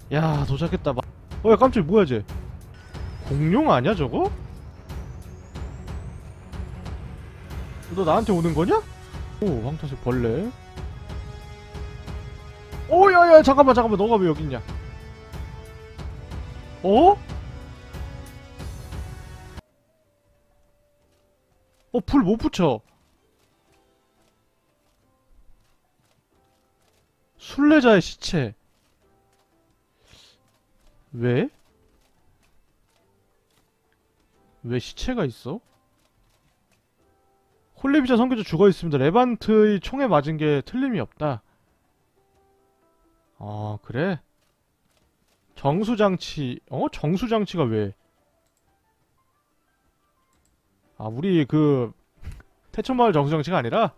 야, 도착했다. 야, 깜짝이야. 뭐야, 쟤? 공룡 아니야, 저거? 너 나한테 오는 거냐? 오, 황토색 벌레. 오, 야, 야, 잠깐만, 잠깐만. 너가 왜 여기 있냐? 어? 불 못 붙여. 순례자의 시체. 왜? 왜 시체가 있어? 홀리비자 선교주 죽어있습니다. 레반트의 총에 맞은 게 틀림이 없다. 그래? 정수장치, 정수장치가 왜? 우리 태초마을 정수장치가 아니라?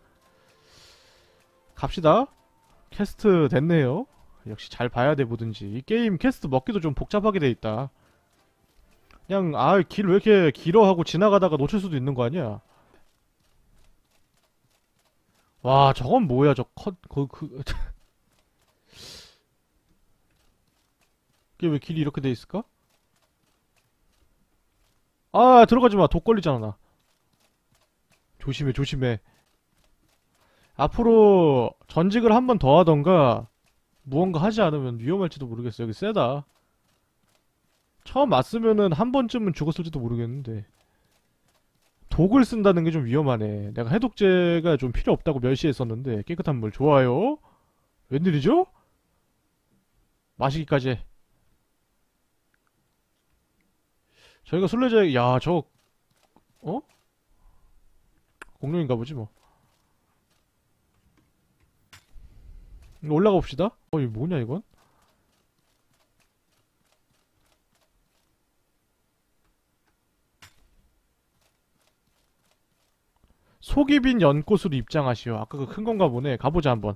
갑시다. 캐스트 됐네요. 역시 잘 봐야 돼, 뭐든지. 이 게임 캐스트 먹기도 좀 복잡하게 돼 있다. 그냥, 길 왜 이렇게 길어 하고 지나가다가 놓칠 수도 있는 거 아니야? 와, 저건 뭐야, 이게 왜 길이 이렇게 돼 있을까? 들어가지 마. 독 걸리잖아, 나. 조심해, 조심해. 앞으로 전직을 한 번 더 하던가, 무언가 하지 않으면 위험할지도 모르겠어. 여기 세다. 처음 왔으면은 한 번쯤은 죽었을지도 모르겠는데. 독을 쓴다는 게 좀 위험하네. 내가 해독제가 좀 필요 없다고 멸시했었는데, 깨끗한 물 좋아요. 웬일이죠? 마시기까지 해. 저희가 순례자, 야, 어? 공룡인가 보지 뭐. 올라가 봅시다. 이거 뭐냐, 이건? 속이 빈 연꽃으로 입장하시오. 아까 그 큰 건가 보네. 가보자, 한번.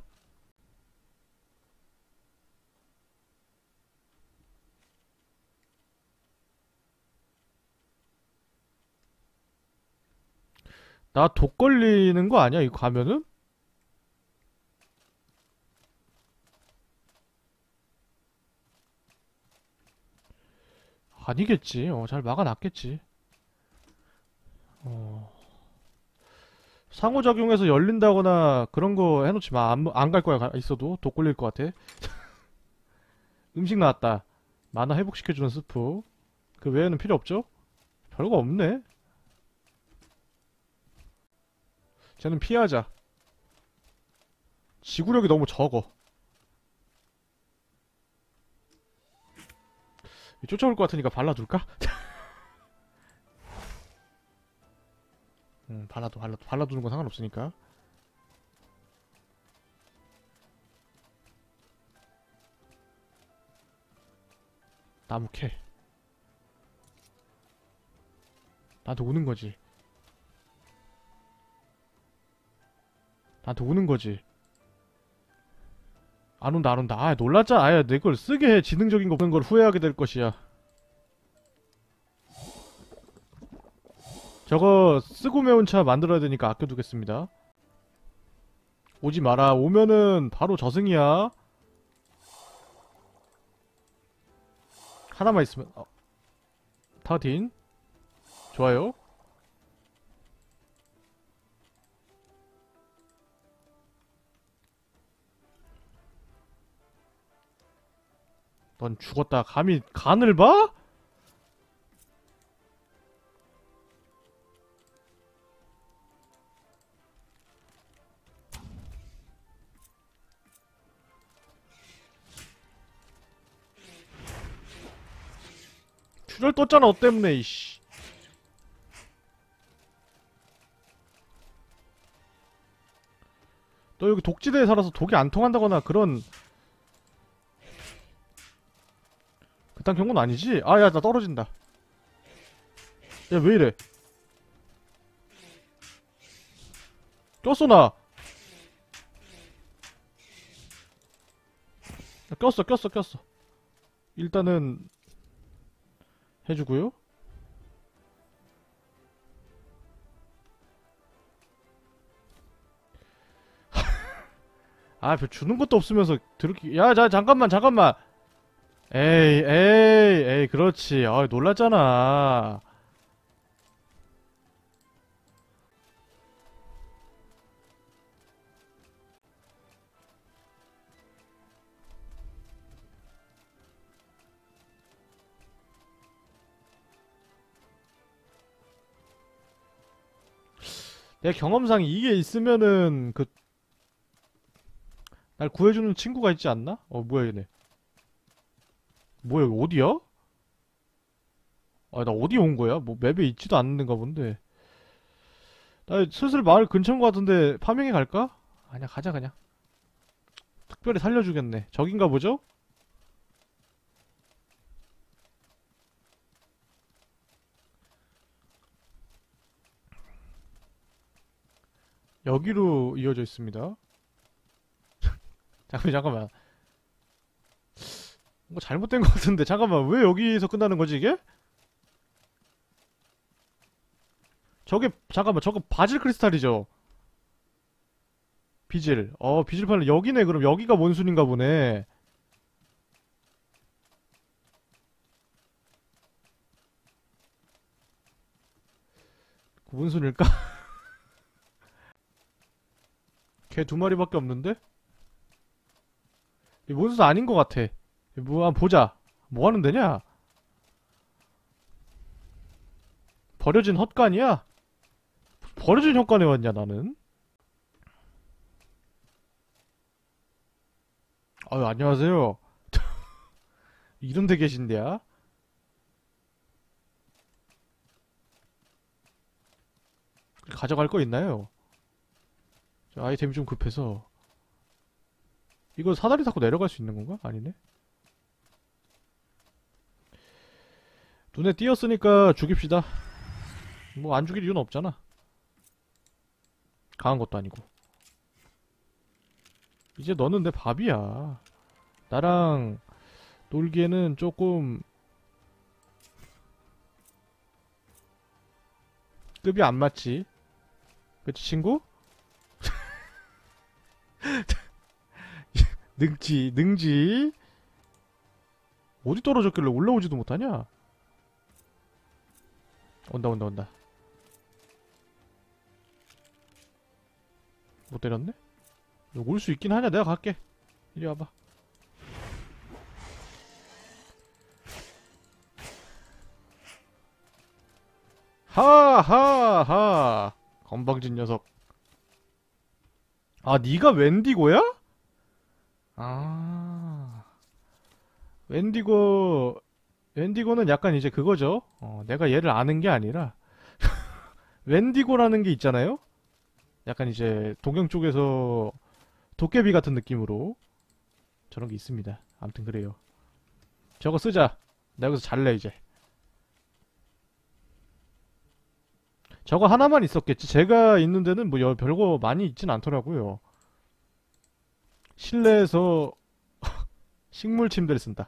나 독 걸리는 거 아니야, 이거 가면은? 아니겠지. 잘 막아놨겠지. 어. 상호작용해서 열린다거나 그런 거 해놓지 마. 안 갈 거야, 있어도. 독 걸릴 것 같아. 음식 나왔다. 만화 회복시켜주는 스프. 그 외에는 필요 없죠? 별거 없네. 쟤는 피하자. 지구력이 너무 적어. 쫓아올 것 같으니까 발라둘까? 발라두는 건 상관없으니까. 나무 캐. 나한테 오는 거지. 나한테 오는 거지. 안 온다, 안 온다. 놀랐잖아. 내 걸 쓰게 해. 지능적인 거 없는 걸 후회하게 될 것이야. 저거 쓰고 매운 차 만들어야 되니까 아껴두겠습니다. 오지 마라. 오면은 바로 저승이야. 하나만 있으면 타딘 좋아요. 넌 죽었다. 감히 간을 봐? 출혈 떴잖아. 너 때문에 이씨. 너 여기 독지대에 살아서 독이 안 통한다거나 그딴 경우는 아니지? 야, 나 떨어진다. 야, 왜 이래? 꼈어, 나. 야, 꼈어. 일단은 해주고요. 별 주는 것도 없으면서 드럽게. 야, 잠깐만. 에이, 그렇지. 아, 놀랐잖아. 내 경험상 이게 있으면은 그 날 구해주는 친구가 있지 않나? 뭐야 얘네. 뭐야 여기 어디야? 아, 나 어디 온 거야? 뭐 맵에 있지도 않는가 본데. 나 슬슬 마을 근처인 것 같은데 파밍해 갈까? 아니야, 가자 그냥. 특별히 살려주겠네. 저긴가 보죠? 여기로 이어져 있습니다. 잠깐만. 뭐 잘못된 것 같은데. 잠깐만, 왜 여기서 끝나는 거지 이게? 저게 잠깐만, 저거 바질 크리스탈이죠? 비질. 비질 팔려. 여기네. 그럼 여기가 원순인가 보네. 원순일까? 걔 두 마리밖에 없는데? 이 원순 아닌 것 같아. 뭐 한번 보자. 뭐 하는 데냐? 버려진 헛간이야? 버려진 헛간에 왔냐 나는? 아유, 안녕하세요. 이런 데 계신데야? 가져갈 거 있나요? 저 아이템이 좀 급해서. 이거 사다리 타고 내려갈 수 있는 건가? 아니네. 눈에 띄었으니까 죽입시다. 뭐 안 죽일 이유는 없잖아. 강한 것도 아니고. 이제 너는 내 밥이야. 나랑 놀기에는 조금 급이 안 맞지. 그치 친구? 능지. 어디 떨어졌길래 올라오지도 못하냐? 온다. 못 때렸네? 올 수 있긴 하냐? 내가 갈게. 이리 와봐. 하하하. 건방진 녀석. 아, 네가 웬디고야? 아, 웬디고는 약간 이제 그거죠. 내가 얘를 아는 게 아니라 웬디고라는 게 있잖아요. 약간 이제 동경 쪽에서 도깨비 같은 느낌으로 저런 게 있습니다. 아무튼 그래요. 저거 쓰자. 나 여기서 잘래 이제. 저거 하나만 있었겠지. 제가 있는 데는 뭐 별거 많이 있진 않더라고요. 실내에서 식물 침대를 쓴다.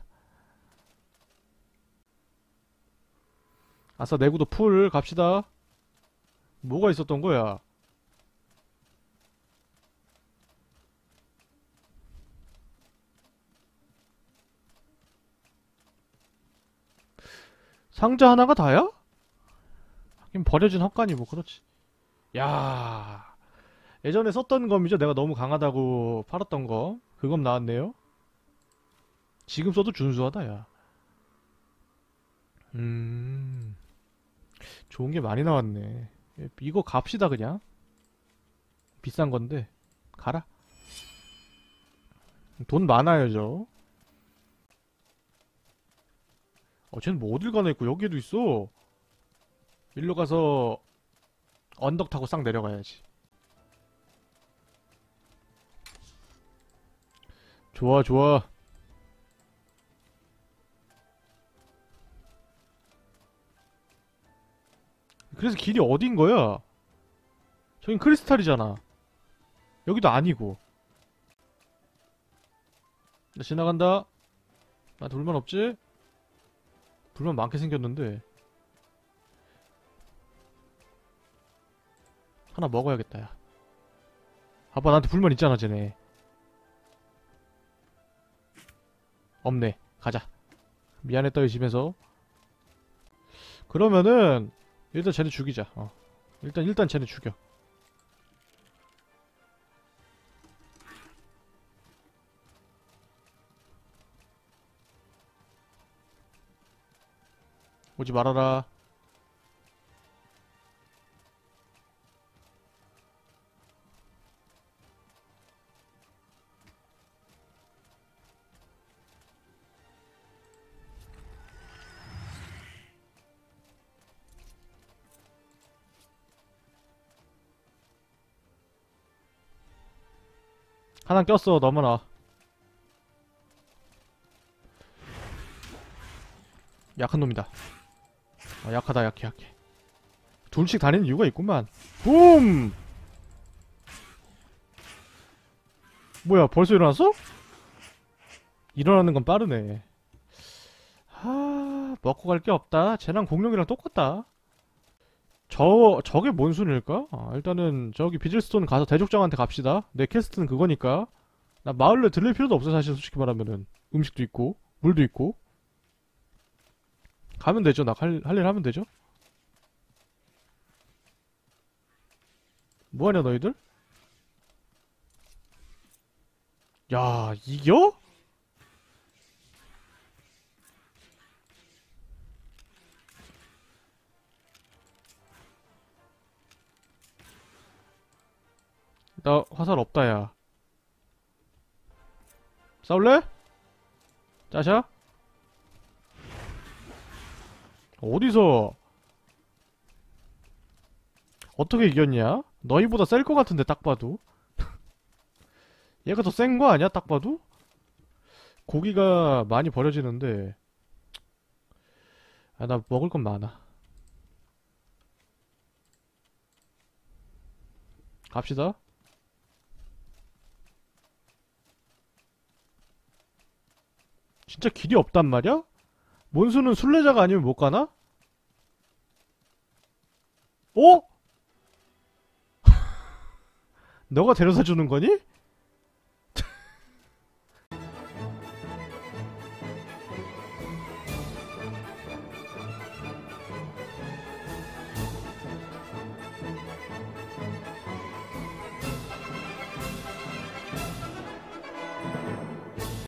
아싸, 내구도 풀 갑시다. 뭐가 있었던 거야? 상자 하나가 다야? 하긴 버려진 헛간이 뭐 그렇지. 야, 예전에 썼던 검이죠. 내가 너무 강하다고 팔았던 거. 그검 나왔네요. 지금 써도 준수하다, 야. 음, 좋은 게 많이 나왔네. 이거 갑시다, 그냥. 비싼 건데. 가라. 돈 많아요, 저. 쟤는 뭐 어딜 가나 있고, 여기에도 있어. 일로 가서 언덕 타고 싹 내려가야지. 좋아. 그래서 길이 어딘 거야? 저긴 크리스탈이잖아. 여기도 아니고. 나 지나간다. 나한테 불만 없지? 불만 많게 생겼는데. 하나 먹어야겠다, 야. 아빠 나한테 불만 있잖아, 쟤네. 없네. 가자. 미안했다 의심해서. 그러면은 일단 쟤네 죽이자. 일단 쟤네 죽여. 오지 말아라. 하나 꼈어. 넘어라. 약한 놈이다. 약하다. 약해. 둘씩 다니는 이유가 있구만. 붐! 뭐야, 벌써 일어났어? 일어나는 건 빠르네. 먹고 갈 게 없다. 쟤랑 공룡이랑 똑같다. 저게 뭔 순일까? 일단은 저기 비질스톤 가서 대족장한테 갑시다. 내 퀘스트는 그거니까. 나 마을로 들릴 필요도 없어, 사실 솔직히 말하면은. 음식도 있고, 물도 있고. 가면 되죠. 나 할 일 하면 되죠. 뭐하냐 너희들? 야, 이겨? 나 화살 없다, 야. 싸울래? 짜샤? 어디서 어떻게 이겼냐? 너희보다 셀 것 같은데 딱 봐도. 얘가 더 센 거 아니야? 딱 봐도? 고기가 많이 버려지는데. 나 먹을 건 많아. 갑시다. 진짜 길이 없단 말이야? 몬수는 순례자가 아니면 못 가나? 어? 너가 데려다 주는 거니?